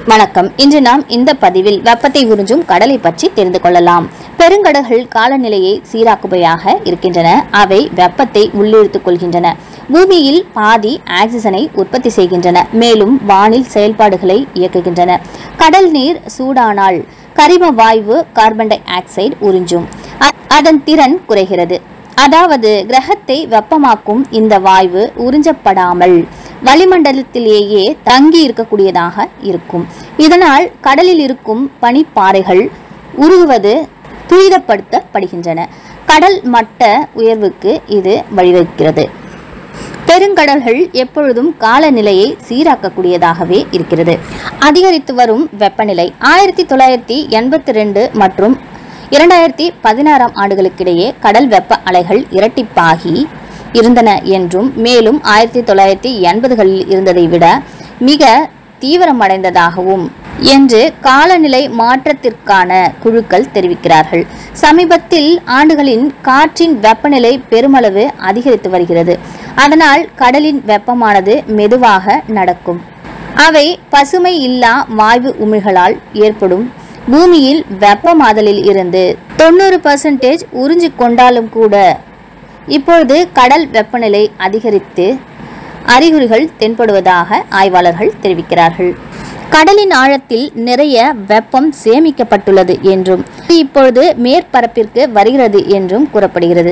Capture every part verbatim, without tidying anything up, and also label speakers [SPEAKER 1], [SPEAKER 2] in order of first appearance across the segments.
[SPEAKER 1] வணக்கம். இன்று நாம் இந்த பதிவில் வெப்பத்தை உறிஞ்சும் கடலை பற்றி தெரிந்து கொள்ளலாம். பெருங்கடல்கள் காலநிலையை சீராக்குபவையாக இருக்கின்றன. அவை வெப்பத்தை உள்ளிழுத்துக் கொள்கின்றன. பூமியில் பாதி ஆக்சிஜனை உற்பத்தி செய்கின்றன. மேலும் வானில் செயல்பாடுகளை இயக்குகின்றன. கடல் நீர் சூடானால் கரிம வாயு கார்பன் டை ஆக்சைடு உறிஞ்சும். அதன் திறன் குறைகிறது. அதாவது கிரகத்தை வெப்பமாக்கும் இந்த வாயு உறிஞ்சப்படாமல் வளிமண்டலத்திலேயே தங்கி இருக்கக்கூடியதாக இருக்கும். இதனால் கடலில் இருக்கும் பனிப்பாறைகள் உருகுவது துரிதப்படுத்தப்படுகின்றன. கடல் மட்ட உயர்வுக்கு இது வழிவகுக்கிறது. பெருங்கடல்கள் எப்பொழுதும் காலநிலையை சீராக்கக்கூடியதாகவே இருக்கிறது. அதிகரித்து வரும் வெப்பநிலை ஆயிரத்தி தொள்ளாயிரத்தி எண்பத்தி ரெண்டு மற்றும் இரண்டாயிரத்தி பதினாறாம் ஆண்டுகளுக்கிடையே கடல் வெப்ப அலைகள் இரட்டிப்பாகி இருந்தன என்றும், மேலும் ஆயிரத்தி தொள்ளாயிரத்தி எண்பதுகளில் இருந்ததை விட மிக தீவிரமடைந்ததாகவும் என்று காலநிலை மாற்றத்திற்கான குழுக்கள் தெரிவிக்கிறார்கள். சமீபத்தில் ஆண்டுகளின் காற்றின் வெப்பநிலை பெருமளவு அதிகரித்து வருகிறது. அதனால் கடலின் வெப்பமானது மெதுவாக நடக்கும். அவை பசுமை இல்லா வாயு உமிழ்களால் ஏற்படும் பூமியில் வெப்பமாதலில் இருந்து தொண்ணூறு பர்சன்டேஜ் உறிஞ்சி கொண்டாலும் கூட இப்பொழுது கடல் வெப்பநிலை அதிகரித்து அறிகுறிகள் தென்படுவதாக ஆய்வாளர்கள் தெரிவிக்கிறார்கள். கடலின் ஆழத்தில் நிறைய வெப்பம் சேமிக்கப்பட்டுள்ளது என்றும் இப்பொழுது மேற்பரப்பிற்கு வருகிறது என்றும் கூறப்படுகிறது.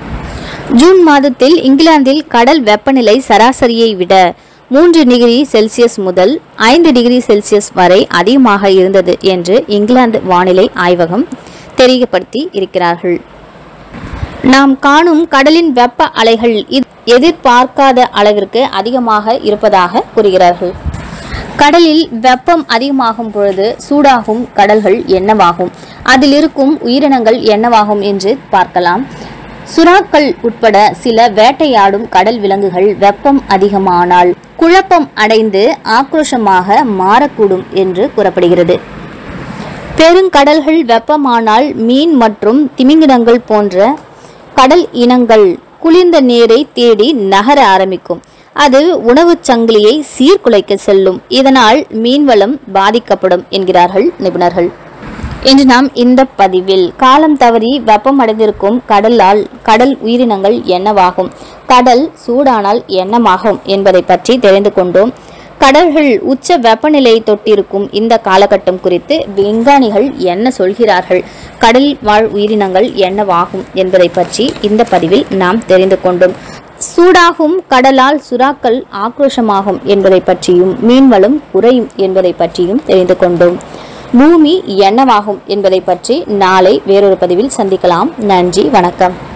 [SPEAKER 1] ஜூன் மாதத்தில் இங்கிலாந்தில் கடல் வெப்பநிலை சராசரியை விட மூன்று டிகிரி செல்சியஸ் முதல் ஐந்து டிகிரி செல்சியஸ் வரை அதிகமாக இருந்தது என்று இங்கிலாந்து வானிலை ஆய்வகம் தெரியப்படுத்தி இருக்கிறார்கள். நாம் காணும் கடலின் வெப்ப அலைகள் எதிர்பார்க்காத அளவிற்கு அதிகமாக இருப்பதாக கூறுகிறார்கள். கடலில் வெப்பம் அதிகமாகும் பொழுது சூடாகும் கடல்கள் என்னவாகும், அதில் இருக்கும் உயிரினங்கள் என்னவாகும் என்று பார்க்கலாம். சுறாக்கள் உட்பட சில வேட்டையாடும் கடல் விலங்குகள் வெப்பம் அதிகமானால் குழப்பம் அடைந்து ஆக்ரோஷமாக மாறக்கூடும் என்று கூறப்படுகிறது. பெருங்கடல்கள் வெப்பமானால் மீன் மற்றும் திமிங்கிலங்கள் போன்ற கடல் இனங்கள் குளிர்ந்த நீரை தேடி நகர ஆரம்பிக்கும். அது உணவு சங்கிலியை சீர்குலைக்க செல்லும். இதனால் மீன்வளம் பாதிக்கப்படும் என்கிறார்கள் நிபுணர்கள். இன்று நாம் இந்த பதிவில் காலம் தவறி வெப்பம் அடைந்திருக்கும் கடலால் கடல் உயிரினங்கள் என்னவாகும், கடல் சூடானால் என்னவாகும் என்பதை பற்றி தெரிந்து கொண்டோம். கடல்கள் உச்ச வெப்பநிலை தொட்டிருக்கும் இந்த காலகட்டம் குறித்து விஞ்ஞானிகள் என்ன சொல்கிறார்கள், கடல் வாழ் உயிரினங்கள் என்னவாகும் என்பதை பற்றி இந்த பதிவில் நாம் தெரிந்து கொண்டோம். சூடாகும் கடலால் சுறாக்கள் ஆக்ரோஷமாகும் என்பதை பற்றியும் மீன்வளம் குறையும் என்பதை பற்றியும் தெரிந்து கொண்டோம். பூமி என்னவாகும் என்பதை பற்றி நாளை வேறொரு பதிவில் சந்திக்கலாம். நன்றி, வணக்கம்.